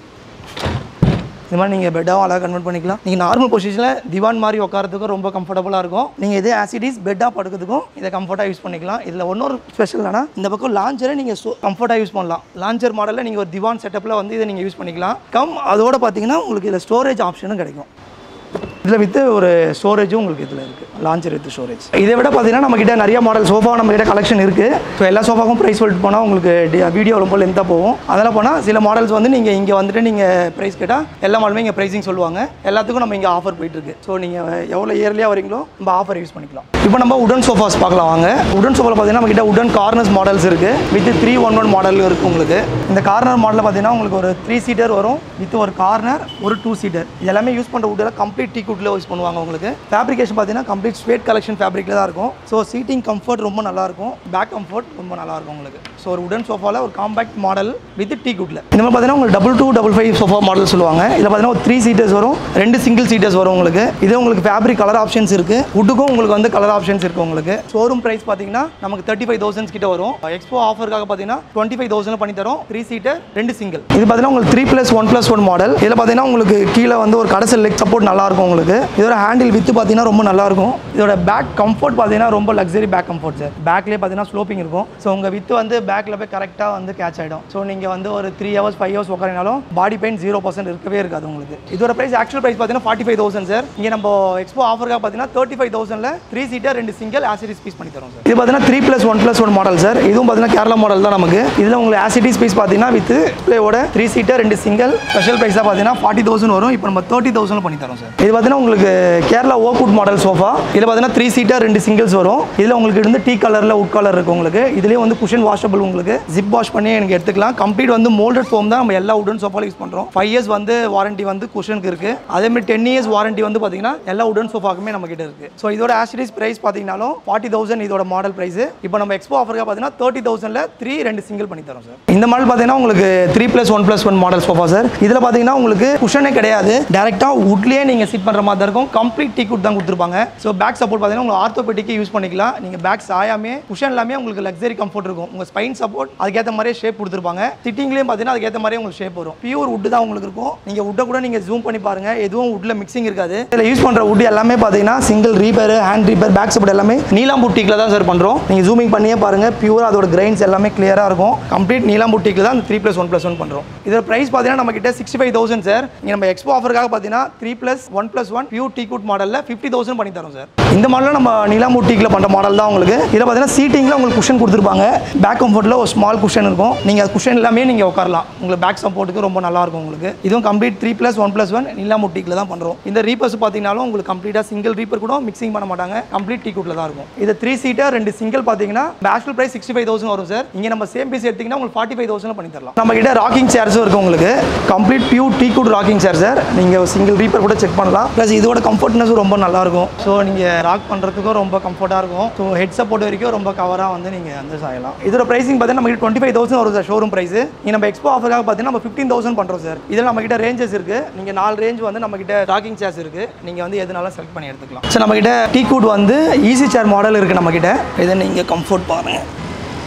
இந்த மாதிரி நீங்கள் பெட்டாகவும் அழகாக கன்வெர்ட் பண்ணிக்கலாம். நீங்கள் நார்மல் பொசிஷனில் திவான் மாதிரி உட்காரத்துக்கும் ரொம்ப கம்ஃபர்டபுளாக இருக்கும். நீங்கள் இதே ஆசிடிஸ் பெட்டாக படுக்கிறதுக்கும் இதை கம்ஃபர்ட்டாக யூஸ் பண்ணிக்கலாம். இதில் ஒன்னொரு ஸ்பெஷல்னா இந்த பக்கம் லான்ச்சரை நீங்கள் கம்ஃபர்ட்டாக யூஸ் பண்ணலாம். லான்ச்சர் மாடலில் நீங்கள் ஒரு திவான் செட்டப்பில் வந்து இதை நீங்கள் யூஸ் பண்ணிக்கலாம். கம் அதோட பார்த்தீங்கன்னா உங்களுக்கு இதில் ஸ்டோரேஜ் ஆப்ஷனும் கிடைக்கும். இதில் வித்து ஒரு ஸ்டோரேஜும் உங்களுக்கு இதில் இருக்குது, லான்ச்சர் வித் ஸ்டோரேஜ். இதை விட பார்த்தீங்கன்னா நம்மக்கிட்ட நிறைய மாடல் சோஃபா நம்மக்கிட்ட கலெக்ஷன் இருக்குது. ஸோ எல்லா சோஃபாவும் ப்ரைஸ் சொல்லிட்டு போனால் உங்களுக்கு வீடியோ ரொம்ப லென்த்தாக போகும். அதெல்லாம் போனால் சில மாடல்ஸ் வந்து நீங்கள் இங்கே வந்துட்டு நீங்கள் ப்ரைஸ் கேட்டால் எல்லா மாடலுமே இங்கே ப்ரைஸிங் சொல்லுவாங்க. எல்லாத்துக்கும் நம்ம இங்கே ஆஃபர் போயிட்டுருக்கு. ஸோ நீங்கள் எவ்வளோ இயர்லியாக வரீங்களோ நம்ம ஆஃபர் யூஸ் பண்ணிக்கலாம். இப்போ நம்ம உடன் சோஃபாஸ் பார்க்கலாம் வாங்க. உடன் சோஃபாவில் பார்த்தீங்கன்னா நம்மக்கிட்ட உடன் கார்னர்ஸ் மாடல்ஸ் இருக்குது, with three one one model இருக்குது உங்களுக்கு. இந்த கார்னர் மாடலில் பார்த்தீங்கன்னா உங்களுக்கு ஒரு த்ரீ சீட்டர் வரும், வித் ஒரு கார்னர் ஒரு டூ சீட்டர். எல்லாமே யூஸ் பண்ணுற உட்டில் கம்ப்ளீட் டீ குட்டில் யூஸ் பண்ணுவாங்க உங்களுக்கு. ஃபேப்ரிகேஷன் பார்த்தீங்கன்னா கம்ப்ளீட் ஸ்வேட் கலெக்ஷன் ஃபேப்ரிக்கில் தான் இருக்கும். ஸோ சீட்டிங் கம்ஃபர்ட் ரொம்ப நல்லாயிருக்கும், பேக் கம்ஃபர்ட் ரொம்ப நல்லாயிருக்கும் உங்களுக்கு. ஸோ ஒரு உடன் சோஃபாவில் ஒரு காம்பேக்ட் மாடல் வித் டீ குட்டில். இந்த மாதிரி பார்த்தீங்கன்னா உங்களுக்கு double two double five sofa model சொல்லுவாங்க. இதில் பார்த்தீங்கன்னா ஒரு த்ரீ சீட்டர்ஸ் வரும், ரெண்டு சிங்கிள் சீட்டர்ஸ் வரும் உங்களுக்கு. இது உங்களுக்கு ஃபேப்ரிக் கலர் ஆப்ஷன்ஸ் இருக்குது, உட்டுக்கும் உங்களுக்கு வந்து கலர் ஆப்ஷன்ஸ் இருக்குது உங்களுக்கு. ஷோரூம் ப்ரைஸ் பார்த்தீங்கன்னா நமக்கு தேர்ட்டி ஃபைவ் தௌசண்ட்ஸ் கிட்ட வரும். எக்ஸ்போ ஆஃபருக்காக பார்த்தீங்கன்னா டுவெண்ட்டி ஃபைவ் தௌசண்ட் பண்ணி தரும். த்ரீ சீட்டர் ரெண்டு சிங்கிள். இது பார்த்தீங்கன்னா உங்களுக்கு three plus one plus one model. இதில் பார்த்தீங்கன்னா உங்களுக்கு கீழே வந்து ஒரு கடைசல் லெக் சப்போர்ட் நல்லாயிருக்கும் உங்களுக்கு. இதோட ஹேண்டில் வித்து பார்த்தீங்கன்னா ரொம்ப நல்லாயிருக்கும். இதோட பேக் கம்ஃபர்ட் பார்த்தீங்கன்னா ரொம்ப லக்ஸரி பேக் கம்ஃபர்ட் சார். பேக்லேயே பார்த்தீங்கன்னா ஸ்லோப்பிங் இருக்கும். ஸோ உங்கள் வித்து வந்து பேக்கில் போய் கரெக்டாக வந்து கேட்ச் ஆகிடும். ஸோ நீங்கள் வந்து ஒரு த்ரீ ஹவர்ஸ் ஃபைவ் ஹவர்ஸ் உட்காரினாலும் பாடி பெயின் ஜீரோ பர்சன்ட் இருக்கவே இருக்காது உங்களுக்கு. இதோட ப்ரைஸ் ஆக்சுவல் ப்ரைஸ் பார்த்தீங்கன்னா ஃபார்ட்டி ஃபைவ் தௌசண்ட் சார். இங்கே நம்ம எக்ஸ்போ ஆஃபருக்காக பார்த்தீங்கன்னா தேர்ட்டி ஃபைவ் தௌசண்ட்ல த்ரீ சீட்டர் ரெண்டு சிங்கிள் ஆசிடிஸ் பீஸ் பண்ணி தரும் சார். இது பார்த்தீங்கன்னா three plus one plus one model sir. இதுவும் பார்த்தீங்கன்னா கேரளா மாடல் தான் நமக்கு. இதில் உங்களுக்கு ஆசிடிஸ் பீஸ் பார்த்தீங்கன்னா வித் பிளேயோட த்ரீ சீட்டர் ரெண்டு சிங்கிள் ஸ்பெஷல் ப்ரைஸாக பார்த்தீங்கன்னா ஃபார்ட்டி தௌசண்ட் வரும். இப்போ நம்ம தேர்ட்டி தௌசண்ட் பண்ணி தரோம் சார். இது பார்த்தீங்கன்னா உங்களுக்கு கேரளா ஓக்வுட் மாடல் சோஃபா. இதில் பார்த்தீங்கன்னா த்ரீ சீட்டர் ரெண்டு சிங்கிள்ஸ் வரும். இதில் உங்களுக்கு இருந்து டீ கலரில் உட் கலர் இருக்கும் உங்களுக்கு. இதுலேயே வந்து குஷன் வாஷபிள் உங்களுக்கு ஜிப் வாஷ் பண்ணி எனக்கு எடுத்துக்கலாம். கம்ப்ளீட் வந்து மோல்டட் ஃபோம் தான் நம்ம எல்லா உடன் சோஃபாவில் யூஸ் பண்ணுறோம். ஃபைவ் இயர்ஸ் வந்து வாரண்டி வந்து குஷனுக்கு இருக்குது. அதேமாதிரி டென் இயர்ஸ் வாரண்டி வந்து பார்த்தீங்கன்னா எல்லா உடன் சோஃபாக்குமே நம்ம கிட்ட இருக்குது. ஸோ இதோட ஆசிடிஸ் ப்ரைஸ் பார்த்தீங்கன்னாலும் ஃபார்ட்டி தௌசண்ட் இதோட மாடல் ப்ரைஸ். இப்போ நம்ம எக்ஸ்போ ஆஃபருக்காக பார்த்தீங்கன்னா தேர்ட்டி தௌசண்ட்ல த்ரீ ரெண்டு சிங்கிள் பண்ணி தரோம் சார். இந்த மாடல் பார்த்தீங்கன்னா உங்களுக்கு three plus one plus one model sofa sir. இதில் பார்த்தீங்கன்னா உங்களுக்கு குஷனே கிடையாது, டேரெக்டாக உட்லேயே நீங்கள் சிட் பண்ணுற மாதிரி இருக்கும். கம்ப்ளீட் டீ குட் தான் கொடுத்துருப்பாங்க. ஸோ பேக் சப்போர்ட் பார்த்தீங்கன்னா உங்களுக்கு ஆர்த்தோபெடிக்கு யூஸ் பண்ணிக்கலாம். நீங்கள் பேக் சாயாமே குஷன் எல்லாமே உங்களுக்கு லக்ஸரி கம்ஃபர்ட் இருக்கும். உங்கள் ஸ்பைன் சப்போர்ட் அதுக்கேற்ற மாதிரியே ஷேப் கொடுத்துருப்பாங்க. சிட்டிங்லேயும் பார்த்தீங்கன்னா அதுக்கேற்ற மாதிரியே உங்களுக்கு ஷேப் வரும். பியூர் உட் தான் உங்களுக்கு இருக்கும். நீங்கள் உட்டை கூட நீங்கள் ஜூம் பண்ணி பாருங்க, எதுவும் உட்ல மிக்சிங் இருக்காது. இதில் யூஸ் பண்ணுற உட் எல்லாமே பார்த்தீங்கன்னா single reaper, hand reaper, back support எல்லாமே நீலாம் புட்டிக்கில் தான் சார் பண்ணுறோம். நீங்கள் ஜூமிங் பண்ணியே பாருங்க, பியூரா அதோட கிரைன்ஸ் எல்லாமே கிளியராக இருக்கும். கம்ப்ளீட் நீலாம் புட்டிக்கில் தான் three plus one plus one பண்ணுறோம். இதோட ப்ரைஸ் பார்த்தீங்கன்னா நம்ம கிட்ட சிக்ஸ்டி ஃபைவ் தௌசண்ட் சார். இங்கே நம்ம எக்ஸ்போ ஆஃபருக்காக பார்த்தீங்கன்னா three plus one plus one pure teak குட் மாடலில் ஃபிஃப்டி தௌசண்ட் பண்ணி தரோம் சார். இந்த மாடலில் நம்ம நீலாம் புட்டிக்கில் பண்ணுற மாடல் தான் உங்களுக்கு. இதில் பார்த்தீங்கன்னா சீட்டிங்கில் உங்களுக்கு குஷன் கொடுத்துருப்பாங்க. பேக் கம்ஃபர்ட்டில் ஒரு ஸ்மால் குஷன் இருக்கும். நீங்கள் குஷன் எல்லாமே நீங்கள் உட்காரலாம். உங்களுக்கு பேக் சப்போர்ட்டுக்கு ரொம்ப நல்லா இருக்கும் உங்களுக்கு. இதுவும் complete three plus one plus one நீலாம் புட்டிக்கில் தான் பண்ணுறோம். இந்த ரீப்பர்ஸ் பார்த்தீங்கன்னாலும் உங்களுக்கு கம்ப்ளீட்டாக சிங்கிள் ரீப்பர் கூட மிக்சிங் பண்ண மாட்டாங்க. கம்ப்ளீட் டீ குட்டில் தான் இருக்கும். இது த்ரீ சீட்டர் ரெண்டு சிங்கிள் பார்த்தீங்கன்னா actual price sixty five thousand வரும் சார். இங்கே நம்ம சேம் பீஸ் எடுத்தீங்கன்னா உங்களுக்கு ஃபார்ட்டி ஃபைவ் தௌசண்ட் பண்ணி தரலாம். நம்ம கிட்ட ராக்கிங் சேர்ஸும் இருக்கும் உங்களுக்கு. Complete pure teak wood rocking chair sir. நீங்கள் சிங்கிள் ரீப்பர் கூட செக் பண்ணலாம். ப்ளஸ் இதோட கம்ஃபர்ட்னஸும் ரொம்ப நல்லா இருக்கும். ஸோ நீங்கள் ராக் பண்ணுறதுக்கும் ரொம்ப கம்ஃபர்ட்டாக இருக்கும். ஸோ ஹெட் சப்போர்ட் வரைக்கும் ரொம்ப கவராக வந்து நீங்கள் வந்து சாயலாம். இதோட ப்ரைஸிங் பார்த்தீங்கன்னா நம்ம டுவெண்ட்டி ஃபைவ் தௌசண்ட் வரும் சார் ஷோரூம் ப்ரைஸ். இங்கே நம்ம எக்ஸ்போ ஆஃபருக்காக பார்த்தீங்கன்னா நம்ம ஃபிஃப்டீன் தௌசண்ட் பண்ணுறோம் சார். இதில் நம்ம கிட்ட ரேஞ்சஸ் இருக்குது. நீங்கள் நாலு ரேஞ்ச் வந்து நம்ம கிட்ட ராக்கிங் சேர்ஸ் இருக்குது. நீங்கள் வந்து எதுனாலும் செலக்ட் பண்ணி எடுத்துக்கலாம். ஸோ நம்ம கிட்ட டீ குட் வந்து ஈஸி சேர் மாடல் இருக்குது நம்ம கிட்ட. இதை நீங்கள் கம்ஃபர்ட் பாருங்கள்.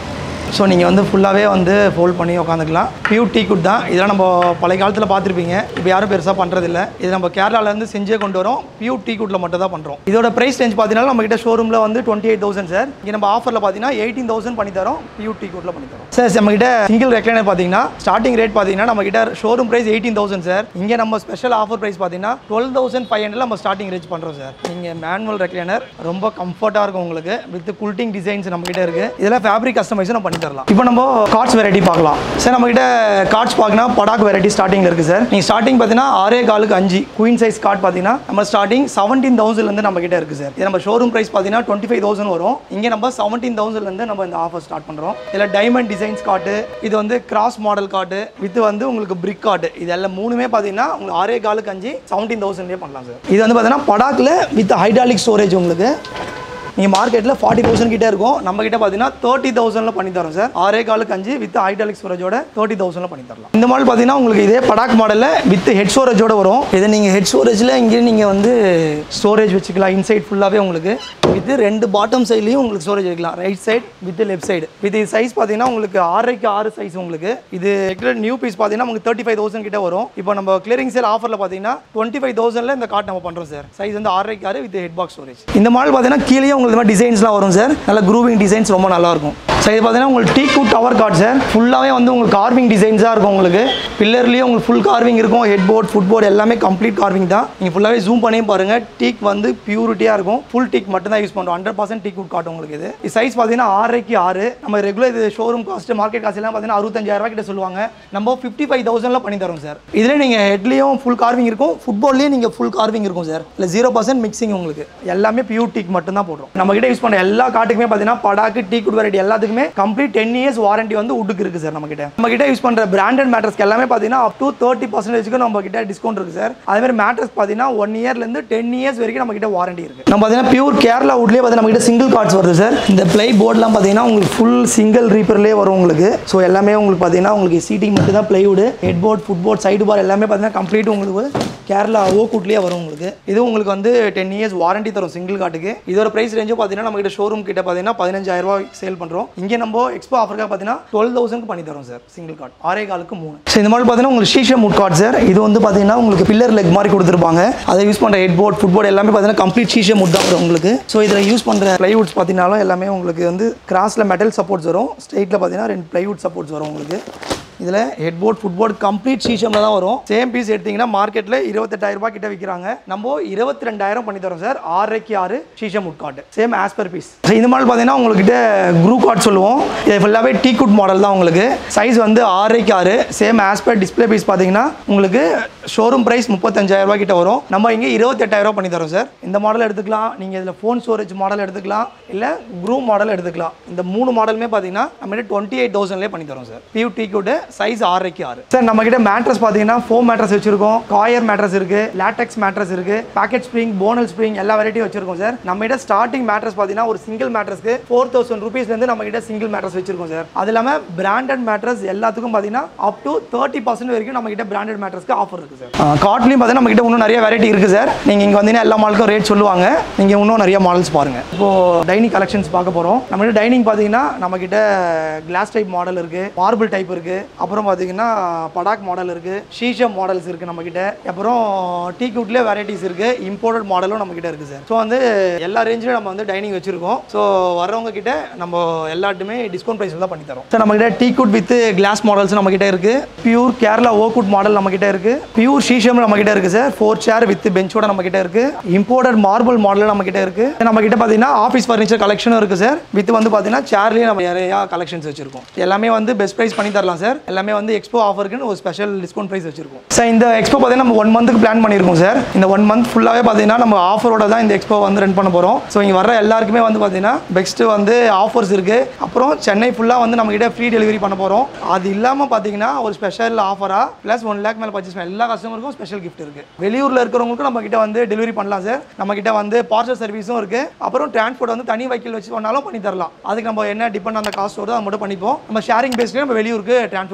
ஸோ நீங்கள் வந்து ஃபுல்லாகவே வந்து ஃபோல்ட் பண்ணி உட்காந்துக்கலாம். பியூர் டீ குட் தான். இதெல்லாம் நம்ம பழைய காலத்தில் பார்த்துருப்பீங்க. இப்போ யாரும் பெருசாக பண்ணுறதில்ல. இது நம்ம கேரளாவிலேருந்து செஞ்சே கொண்டு வரோம். பியூர் டீ குட்டில் மட்டும் தான் பண்ணுறோம். இதோட ப்ரைஸ் ரேஞ்ச் பார்த்தீங்கன்னா நம்ம கிட்ட ஷோரூமில் வந்து டுவெண்ட்டி எயிட் தௌசண்ட் சார். இங்கே நம்ம ஆஃபரில் பார்த்தீங்கன்னா எயிட்டீன் தௌசண்ட் பண்ணி தரோம். பியூர் டீ குட்டில் பண்ணி தரோம் சார். நம்ம கிட்ட சிங்கிள் ரெக்லைனர் பார்த்தீங்கன்னா ஸ்டார்டிங் ரேட் பார்த்தீங்கன்னா நம்ம கிட்ட showroom price eighteen thousand sir. இங்கே நம்ம ஸ்பெஷல் ஆஃபர் ப்ரைஸ் பார்த்தீங்கன்னா டுவெல் தௌசண்ட் ஃபைவ் ஹண்ட்ரட் நம்ம ஸ்டார்டிங் ரேஞ்ச் பண்ணுறோம் சார். நீங்கள் மேனுவல் ரெக்லைனர் ரொம்ப கம்ஃபர்ட்டாக இருக்கும் உங்களுக்கு. வித் குல்ட்டிங் டிசைன்ஸ் நம்ம கிட்ட இருக்குது. இதெல்லாம் ஃபேப்ரிக் கஸ்டமைஸ் நம்ம பண்ணி தரலாம். இப்போ நம்ம கார்ட்ஸ் வெரைட்டி பார்க்கலாம் சார். நம்ம கிட்ட கார்ட்ஸ் பார்க்கணும் படாக் வெரைட்டி ஸ்டார்டிங்கில் இருக்குது சார். நீங்கள் ஸ்டார்டிங் பார்த்தீங்கன்னா ஆறே காலுக்கு அஞ்சு குயின் சைஸ் கார்ட் பார்த்தீங்கன்னா நம்ம ஸ்டார்டிங் செவன்டீன் தௌசண்ட்லேருந்து நம்ம கிட்ட இருக்குது சார். இது நம்ம ஷோரூம் ப்ரைஸ் பார்த்தீங்கன்னா டுவெண்ட்டி ஃபைவ் தௌசண்ட் வரும். இங்கே நம்ம செவன்டீன் தௌசண்ட்லேருந்து நம்ம இந்த ஆஃபர் ஸ்டார்ட் பண்ணுறோம். இதில் டைமண்ட் டிசைன்ஸ் கார்டு, இது வந்து கிராஸ் மாடல் கார்டு, வித் வந்து உங்களுக்கு பிரிக் கார்டு, இது எல்லாம் மூணுமே பார்த்தீங்கன்னா உங்களுக்கு ஆறே காலுக்கு அஞ்சு செவன்டீன் தௌசண்ட்லேயே பண்ணலாம் சார். இது வந்து பார்த்தீங்கன்னா படாக்கில் வித் ஹைட்ராலிக் ஸ்டோரேஜ் உங்களுக்கு நீங்கள் மார்க்கெட்டில் ஃபார்ட்டி தௌசண்ட் கிட்டே இருக்கும். நம்ம கிட்ட பார்த்தீங்கன்னா தேர்ட்டி தௌசண்ட்ல பண்ணி தரோம் சார். ஆறே காலுக்கு அஞ்சு வித் ஹைட்ராலிக் ஸ்டோரேஜோட தேர்ட்டி தௌசண்ட்ல பண்ணி தரலாம். இந்த மாடல் பார்த்தீங்கன்னா உங்களுக்கு இதே படாக் மாடலில் வித் ஹெட் ஸ்டோரேஜோட வரும். இது நீங்கள் ஹெட் ஸ்டோரேஜில் இங்கே நீங்கள் வந்து ஸ்டோரேஜ் வச்சுக்கலாம். இன்சைட் ஃபுல்லாகவே உங்களுக்கு வித் ரெண்டு பாட்டம் சைட்லையும் உங்களுக்கு ஸ்டோரேஜ் வைக்கலாம். Right side with left side. With இது சைஸ் பார்த்தீங்கன்னா உங்களுக்கு ஆறரைக்கு ஆறு சைஸ் உங்களுக்கு. இது நியூ பீஸ் பார்த்தீங்கன்னா உங்களுக்கு தேர்ட்டி ஃபைவ் தௌசண்ட் கிட்ட வரும். இப்போ நம்ம கிளியரிங் சேல் ஆஃபரில் பார்த்தீங்கன்னா டுவெண்ட்டி ஃபைவ் தௌசண்ட்ல இந்த கார்ட் நம்ம பண்ணுறோம் சார். சைஸ் வந்து ஆறரைக்கு ஆறு வித் ஹெட் பாக்ஸ் ஸ்டோரேஜ். இந்த மாடல் பார்த்தீங்கன்னா கீழே உங்களுக்கு இந்த மாதிரி டிசைன்ஸ்லாம் வரும் சார். நல்ல க்ரூவிங் டிசைன்ஸ் ரொம்ப நல்லா இருக்கும். ஸோ இது பார்த்தீங்கன்னா உங்களுக்கு teak wood tower cot sir. ஃபுல்லாகவே வந்து உங்களுக்கு கார்விங் டிசைன்ஸாக இருக்கும். உங்களுக்கு பில்லர்லேயும் உங்களுக்கு ஃபுல் கார்விங் இருக்கும். ஹெட் போர்ட் ஃபுட் போர்ட் எல்லாமே கம்ப்ளீட் கார்விங் தான். நீங்கள் ஃபுல்லாகவே ஜூம் பண்ணி பாருங்கள். டீக் வந்து பியூரிட்டியாக இருக்கும். ஃபுல் டீக் மட்டும் தான் யூஸ் பண்ணுறோம். ஹண்ட்ரட் பர்சன்ட் டீ குட் காட்டும் உங்களுக்கு. இது இது சைஸ் பார்த்தீங்கன்னா ஆறரைக்கு ஆறு. நம்ம ரெகுலர் இது ஷோரூம் காஸ்ட் மார்க்கெட் காஸ்ட் எல்லாம் பார்த்தீங்கன்னா அறுபத்தஞ்சாயிரம் ரூபாய் கிட்ட சொல்லுவாங்க. நம்ம ஃபிஃப்டி ஃபைவ் தௌசண்ட்ல பண்ணி தரோம் சார். இதில் நீங்கள் ஹெட்லேயும் ஃபுல் கார்விங் இருக்கும். ஃபுட்பால்லையும் நீங்கள் ஃபுல் கார்விங் இருக்கும் சார். இல்லை ஜீரோ பர்சன்ட் மிக்சிங் உங்களுக்கு. எல்லாமே பியூர் டீக் மட்டும் தான் போடுறோம். நம்ம கிட்ட யூஸ் பண்ணுற எல்லா காட்டுக்குமே பார்த்தீங்கன்னா படாக்கு டீ குட் வெரைட்டி எல்லாத்துக்குமே கம்ப்ளீட் டென் இயர்ஸ் வாரண்டி வந்து உட்டுக்கு இருக்கு சார். நம்ம கிட்ட நம்ம கிட்ட யூஸ் பண்ற பிராண்டட் மேட்ரஸ்க்கு எல்லாமே பார்த்தீங்கன்னா அப் டு தேர்ட்டி பர்சன்டேஜ்க்கு நம்ம கிட்ட டிஸ்கவுண்ட் இருக்கு சார். அதே மாதிரி மேட்ரஸ் பார்த்தீங்கன்னா ஒன் இயர்ல இருந்து டென் இயர்ஸ் வரைக்கும் நம்ம கிட்ட வாரண்டி இருக்கு. நம்ம பார்த்தீங்கன்னா பியூர் கேரளா வுட்லேயே பார்த்தீங்கன்னா நம்ம கிட்ட சிங்கிள் கார்ட்ஸ் வருது சார். இந்த பிளை போர்ட்லாம் பார்த்தீங்கன்னா உங்களுக்கு ஃபுல் சிங்கிள் ரீப்பர்லேயே வரும் உங்களுக்கு. ஸோ எல்லாமே உங்களுக்கு பார்த்தீங்கன்னா உங்களுக்கு சீட்டிங் மட்டும் தான் plywood, head board, foot board, side bar எல்லாமே பார்த்தீங்கன்னா கம்ப்ளீட் உங்களுக்கு கேரளா ஓக்குட்லேயே வரும் உங்களுக்கு. இது உங்களுக்கு வந்து டென் இயர்ஸ் வாரண்டி தரும் சிங்கிள் கார்டுக்கு. இதோட பிரைஸ் ரேஞ்சும் பார்த்தீங்கன்னா நம்ம கிட்ட ஷோரூம் கிட்ட பார்த்தீங்கன்னா பதினஞ்சாயிரம் ரூபாய் சேல் பண்ணுறோம். இங்கே நம்ம எக்ஸ்போ ஆஃபருக்காக பார்த்தீங்கன்னா டுவெல் தௌசண்ட் பண்ணி தரோம் சார். சிங்கிள் கார்டு ஆறே காலுக்கு மூணு. ஸோ இந்த மாதிரி பார்த்தீங்கன்னா உங்களுக்கு ஷீஷா முட் கார்டு சார். இது வந்து பார்த்தீங்கன்னா உங்களுக்கு பில்லர் லெக் மாதிரி கொடுத்துருப்பாங்க. அதை யூஸ் பண்ணுற ஹெட் போர்ட் ஃபுட் போர்ட் எல்லாமே பார்த்தீங்கன்னா கம்ப்ளீட் ஷீஷா முட் தான் வரும் உங்களுக்கு. ஸோ இதில் யூஸ் பண்ணுற பிளைவுட்ஸ் பார்த்தீங்கன்னாலும் எல்லாமே உங்களுக்கு வந்து கிராஸில் மெட்டல் சப்போர்ட்ஸ் வரும். ஸ்ட்ரெயிட்டில் பார்த்தீங்கன்னா ரெண்டு பிளைவுட் சப்போர்ட்ஸ் வரும் உங்களுக்கு. இதில் head board foot board complete சீஷமில் தான் வரும். சேம் பீஸ் எடுத்தீங்கன்னா மார்க்கெட்டில் இருபத்தெட்டாயிரம் ரூபாய் கிட்ட விற்கிறாங்க. நம்ம இருபத்தி ரெண்டாயிரம் பண்ணி தரோம் சார். ஆறரைக்கு ஆறு சீஷம் முட் cot same as per piece. இந்த மாடல் பார்த்தீங்கன்னா உங்கள்கிட்ட குரூ கார்டு சொல்லுவோம். இது ஃபுல்லாகவே டீ குட் மாடல் தான் உங்களுக்கு. சைஸ் வந்து ஆறரைக்கு ஆறு same as per display piece பார்த்தீங்கன்னா உங்களுக்கு ஷோரூம் ப்ரைஸ் முப்பத்தஞ்சாயிரம் ரூபாய் கிட்ட வரும். நம்ம இங்கே இருபத்தெட்டாயிரம் ரூபாய் பண்ணி தரோம் சார். இந்த மாடல் எடுத்துக்கலாம். நீங்கள் இதில் ஃபோன் ஸ்டோரேஜ் மாடல் எடுத்துக்கலாம், இல்லை குரூ மாடல் எடுத்துக்கலாம். இந்த மூணு மாடலுமே பார்த்தீங்கன்னா நம்ம டுவெண்ட்டி எயிட் தௌசண்ட்லேயே பண்ணி தரோம் சார். பியூ டீ குட் சைஸ் ஆறரைக்கு ஆறு சார். நம்ம கிட்ட மேட்ரஸ் பார்த்தீங்கன்னா ஃபோம் மேட்ரஸ் வச்சிருக்கோம், காயர் மேட்ரஸ் இருக்கு, லேட்டெக்ஸ் மேட்ரஸ் இருக்கு, பாக்கெட் ஸ்ப்ரிங், போனல் ஸ்ப்ரிங் எல்லா வெரைட்டியும் வச்சிருக்கோம் சார். நம்ம கிட்ட ஸ்டார்டிங் மேட்ரஸ் பார்த்தீங்கன்னா ஒரு சிங்கிள் மேட்ரஸ்க்கு ஃபோர் தௌசண்ட் ருபீஸ்லேருந்து நம்ம கிட்ட சிங்கிள் மேட்ரஸ் வச்சிருக்கோம் சார். அது இல்லாமல் பிராண்டட் மேட்ரஸ் எல்லாத்துக்கும் பார்த்தீங்கன்னா அப் டு தேர்ட்டி பர்சன்ட் வரைக்கும் நம்ம கிட்ட பிராண்டட் மேட்ரஸ்க்கு ஆஃபர் இருக்கு சார். காட்லையும் பார்த்தீங்கன்னா நம்ம கிட்ட இன்னும் நிறைய வெரைட்டி இருக்கு சார். நீங்க இங்க வந்தீங்கன்னா எல்லா மாடலுக்கும் ரேட் சொல்லுவாங்க. நீங்க இன்னும் நிறைய மாடல்ஸ் பாருங்க. இப்போ டைனிங் கலெக்ஷன்ஸ் பார்க்க போறோம். நம்ம கிட்ட டைனிங் பார்த்தீங்கன்னா நம்ம கிட்ட கிளாஸ் டைப் மாடல் இருக்கு, மார்பிள் டைப் இருக்கு, அப்புறம் பார்த்தீங்கன்னா படாக் மாடல் இருக்கு, ஷீஷம் மாடல்ஸ் இருக்கு நம்ம கிட்ட, அப்புறம் டீ குட்லேயே வெரைட்டிஸ் இருக்கு, இம்போர்ட்டட் மாடலும் நம்ம கிட்ட இருக்கு சார். ஸோ வந்து எல்லா ரேஞ்சிலும் நம்ம வந்து டைனிங் வச்சிருக்கோம். ஸோ வரவங்க கிட்ட நம்ம எல்லாட்டுமே டிஸ்கவுண்ட் ப்ரைஸ் தான் பண்ணி தரோம் சார். நம்ம கிட்ட teak wood with glass models நம்ம கிட்ட இருக்கு, பியூர் கேரளா ஓக்குட் மாடல் நம்ம கிட்ட இருக்கு, பியூர் ஷீஷம் நம்ம கிட்ட இருக்கு சார், ஃபோர் சேர் வித் பெஞ்சோட நம்ம கிட்ட இருக்கு, இம்போர்ட்டட் மார்பிள் மாடல் நம்ம கிட்ட இருக்கு. நம்ம கிட்ட பார்த்தீங்கன்னா ஆஃபீஸ் ஃபர்னிச்சர் கலெக்ஷனும் இருக்கு சார். வித் வந்து பார்த்தீங்கன்னா சேர்லேயே நம்ம நிறைய கலெக்ஷன்ஸ் வச்சிருக்கோம். எல்லாமே வந்து பெஸ்ட் ப்ரைஸ் பண்ணி தரலாம் சார். எல்லாமே வந்து எக்ஸ்போ ஆஃபருக்கு ஒரு ஸ்பெஷல் டிஸ்கவுண்ட் ப்ரைஸ் வச்சிருக்கோம் சார். இந்த எக்ஸ்போ பார்த்தீங்கன்னா நம்ம ஒன் மந்த்துக்கு பிளான் பண்ணியிருக்கோம் சார். இந்த ஒன் மந்த் ஃபுல்லாகவே பார்த்தீங்கன்னா நம்ம ஆஃபரோட தான் இந்த எக்ஸ்போ வந்து ரன் பண்ண போகிறோம். ஸோ இங்கே வர எல்லாருக்குமே வந்து பார்த்தீங்கன்னா பெஸ்ட் வந்து ஆஃபர்ஸ் இருக்கு. அப்புறம் சென்னை ஃபுல்லாக வந்து நம்ம கிட்ட ஃப்ரீ டெலிவரி பண்ண போகிறோம். அது இல்லாமல் பார்த்தீங்கன்னா ஒரு ஸ்பெஷல் ஆஃபராக ப்ளஸ் ஒன் லேக் மேலே பர்ச்சேஸ் எல்லா கஸ்டமருக்கும் ஸ்பெஷல் கிஃப்ட் இருக்கு. வெளியூரில் இருக்கிறவங்களுக்கும் நம்ம கிட்ட வந்து டெலிவரி பண்ணலாம் சார். நம்ம கிட்ட வந்து பார்சல் சர்வீஸும் இருக்கு. அப்புறம் டிரான்ஸ்போர்ட் வந்து தனி வைக்கல் வச்சு பண்ணாலும் பண்ணி தரலாம். அதுக்கு நம்ம என்ன டிபெண்ட் அந்த காஸ்ட் வருதோ அதை மட்டும் பண்ணிப்போம். நம்ம ஷேரிங் பேஸ்லேயே நம்ம வெளியூருக்கு டிரான்ஸ்போர்ட்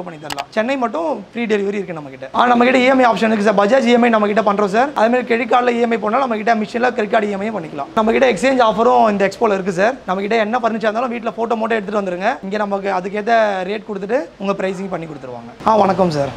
கூட பண்ணி தரலாம். சென்னை மட்டும் ஃப்ரீ டெலிவரி இருக்குது நம்மக்கிட்ட. ஆ நம்மக்கிட்ட இஎம்ஐ ஆப்ஷன் இருக்குது சார். பஜாஜ் இஎம்ஐ நம்மக்கிட்ட பண்ணுறோம் சார். அதுமாதிரி கிரெடிட் கார்டில் இஎம்ஐ போனால் நம்மக்கிட்ட மிஷினில் கிரெடிட் கார்டு இஎம்ஐ பண்ணிக்கலாம். நம்மக்கிட்ட எக்ஸ்சேஞ்ச் ஆஃபரும் இந்த எக்ஸ்போவில் இருக்குது சார். நம்மக்கிட்ட என்ன ஃபர்னிச்சர் இருந்தாலும் வீட்டில் ஃபோட்டோ மட்டும் எடுத்துகிட்டு வந்துருங்க. இங்கே நமக்கு அதுக்கேற்ற ரேட் கொடுத்துட்டு உங்கள் ப்ரைஸிங் பண்ணி கொடுத்துருவாங்க. ஆ வணக்கம் சார்.